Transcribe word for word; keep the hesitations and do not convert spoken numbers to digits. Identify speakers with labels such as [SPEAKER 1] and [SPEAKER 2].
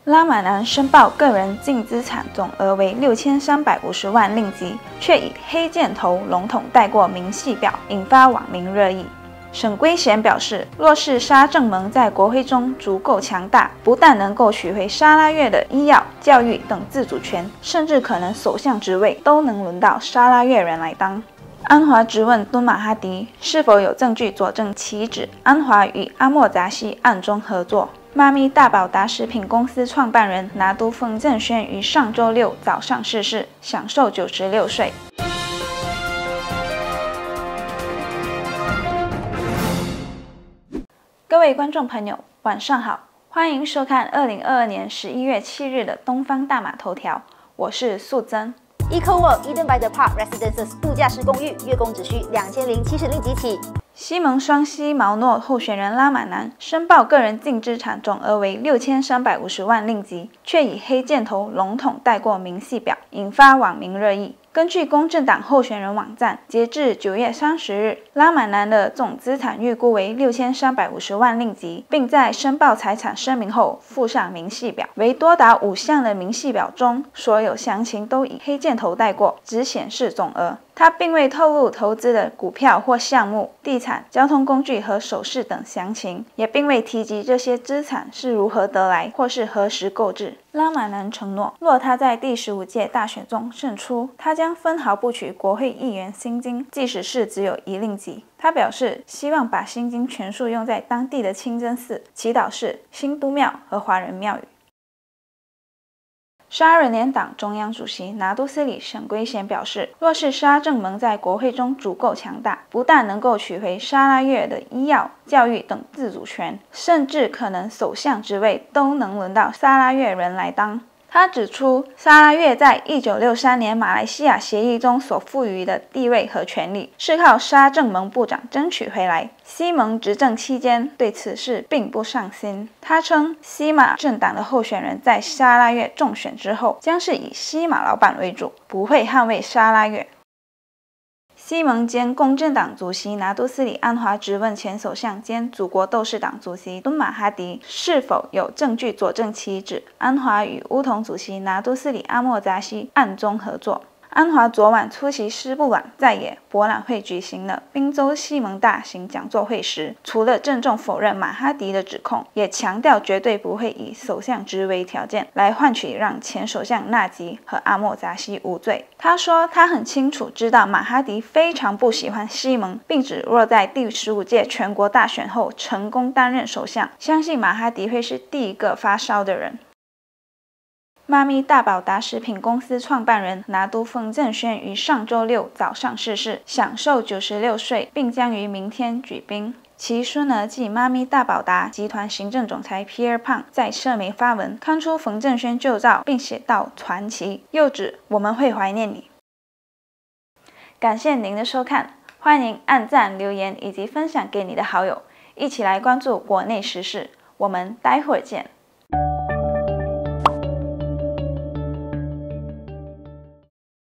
[SPEAKER 1] 拉玛南申报个人净资产总额为六千三百五十万令吉，却以黑箭头笼统带过明细表，引发网民热议。沈圭贤表示，若是沙正蒙在国会中足够强大，不但能够取回沙拉越的医药、教育等自主权，甚至可能首相职位都能轮到沙拉越人来当。安华质问敦马哈迪是否有证据佐证其指安华与阿莫扎西暗中合作。妈咪大宝达食品公司创办人拿督冯正轩于上周六早上逝世，享寿九十六岁。各位观众朋友，晚上好，欢迎收看二零二二年十一月七日的东方大马头条，我是素贞。
[SPEAKER 2] EcoWorld Eden by the Park Residences 度假式公寓，月供只需两千零七十令吉起。
[SPEAKER 1] 西蒙双溪毛诺候选人拉玛南申报个人净资产总额为六千三百五十万令吉，却以黑箭头笼统带过明细表，引发网民热议。根据公正党候选人网站，截至九月三十日，拉玛南的总资产预估为六千三百五十万令吉，并在申报财产声明后附上明细表。为多达五项的明细表中，所有详情都以黑箭头带过，只显示总额。他并未透露投资的股票或项目、地产、交通工具和首饰等详情，也并未提及这些资产是如何得来或是何时购置。拉玛南承诺，若他在第十五届大选中胜出，他将分毫不取国会议员薪金，即使是只有一令吉。他表示，希望把薪金全数用在当地的清真寺、祈祷室、新都庙和华人庙宇。沙人联党中央主席拿督斯里沈圭贤表示，若是沙正蒙在国会中足够强大，不但能够取回沙拉越的医药、教育等自主权，甚至可能首相职位都能轮到沙拉越人来当。他指出，沙拉越在一九六三年马来西亚协议中所赋予的地位和权利，是靠沙正蒙部长争取回来。西蒙执政期间对此事并不上心。他称，西马政党的候选人在沙拉越中选之后，将是以西马老板为主，不会捍卫沙拉越。西蒙兼公正党主席拿督斯里安华质问前首相兼祖国斗士党主席敦马哈迪是否有证据佐证其指安华与巫统主席拿督斯里阿莫扎西暗中合作。安华昨晚出席斯布朗在野博览会举行的宾州西蒙大型讲座会时，除了郑重否认马哈迪的指控，也强调绝对不会以首相职为条件来换取让前首相纳吉和阿莫扎西无罪。他说，他很清楚知道马哈迪非常不喜欢西蒙，并指若在第十五届全国大选后成功担任首相，相信马哈迪会是第一个发烧的人。妈咪大宝达食品公司创办人拿督冯正轩于上周六早上逝世，享寿九十六岁，并将于明天举殡。其孙儿即妈咪大宝达集团行政总裁皮尔胖在社媒发文，刊出冯正轩旧照，并写道传奇，又指我们会怀念你。感谢您的收看，欢迎按赞、留言以及分享给你的好友，一起来关注国内时事。我们待会儿见。